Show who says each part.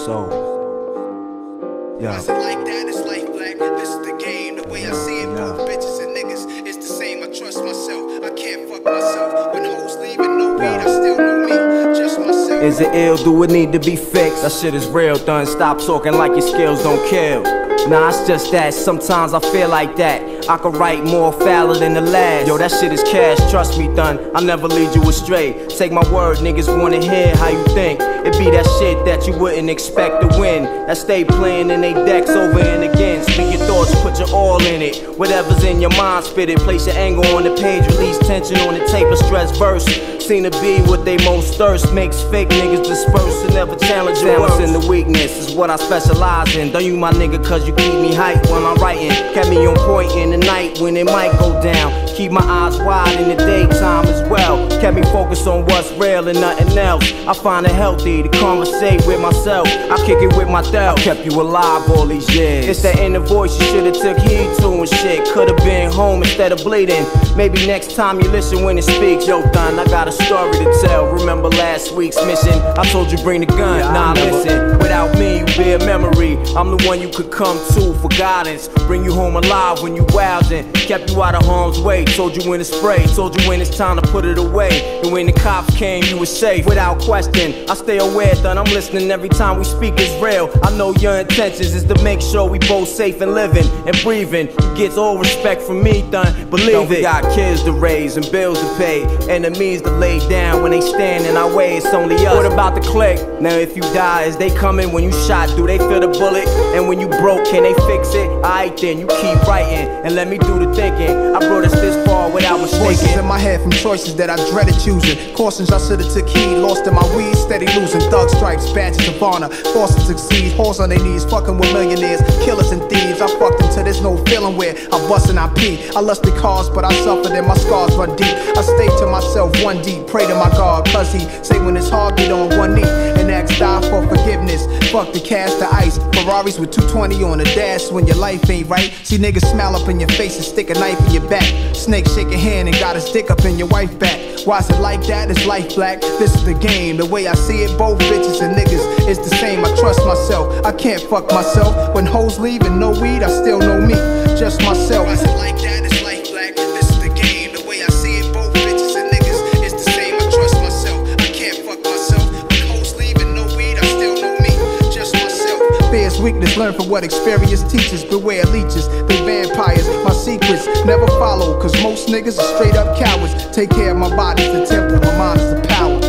Speaker 1: soul. Yeah.
Speaker 2: I said like that, it's life black. This is the game. The way I see it, both bitches and niggas, it's the same. I trust myself. I can't fuck myself. When hoes leaving, no weed, I still know me. Just myself.
Speaker 1: Is it ill? Do it need to be fixed? That shit is real, done. Stop talking like your skills don't kill. Nah, it's just that sometimes I feel like that. I could write more fouler than the last. Yo, that shit is cash, trust me, done. I'll never lead you astray. Take my word, niggas wanna hear how you think. It be that shit that you wouldn't expect to win. That stay playing in they decks over and again. Speak your thoughts, put your all in it. Whatever's in your mind, spit it. Place your anger on the page, release tension on the tape. A stress verse, seem to be what they most thirst. Makes fake niggas disperse and never challenge your words. In the weakness is what I specialize in. Don't you my nigga cause you keep me hyped when I'm writing. Kept me on point in the night when it might go down. Keep my eyes wide in the daytime as well. Kept me focused on what's real and nothing else. I find it healthy to conversate with myself. I kick it with my doubt. Kept you alive all these years. It's that inner voice you should've took heed to and shit. Could've been home instead of bleeding. Maybe next time you listen when it speaks. Yo, Thun, I got a story to tell. Remember last week's mission? I told you bring the gun. Nah, listen. Without me, you be a memory. I'm the one you could come to for guidance. Bring you home alive when you wildin'. Kept you out of harm's way. Told you when to spray. Told you when it's time to put it away. And when the cops came, you were safe. Without question, I stay aware, Thun. I'm listening every time we speak is real. I know your intentions is to make sure we both safe and living and breathing. You get all respect from me, Thun. Believe it. We got kids to raise and bills to pay. Enemies to lay down when they stand in our way. It's only us. What about the click? Now if you die, is they coming when you shot? Do they feel the bullet? And when you broke, can they fix it? Alright then, you keep writing and let me do the thinking. I brought us this far without mistaking.
Speaker 2: Voices in my head from choices that I dreaded choosing. Cautions I should've took heed. Lost in my weed, steady losing. Thug stripes, badges of honor. Forced to succeed. Hoes on their knees, fucking with millionaires, killers and thieves. I fucked until there's no feeling where I bust and I pee. I lusted cars, but I suffered and my scars run deep. I stay to myself one deep. Pray to my God, cause he say when it's hard, get on one knee and ask God for forgiveness. Fuck the cash, the ice. Ferraris with 220 on the dash when your life ain't right. See niggas smile up in your face and stick a knife in your back. Snake shake your hand and got his dick up in your wife back. Why is it like that? It's life black. This is the game. The way I see it, both bitches and niggas, it's the same. I trust myself. I can't fuck myself. When hoes leave and no weed, I still know me. Just myself. Why is it like that? It's life black. This is the game. The way I see it, both bitches and niggas, it's the same. I trust myself. I can't fuck myself. When hoes leave and no weed, I still know me. Just myself. Fear's weakness, learn from what experience teaches. Beware leeches, they vampires. My secrets never follow, cause most niggas are straight up cowards. Take care of my body's the temple, my mind is the power.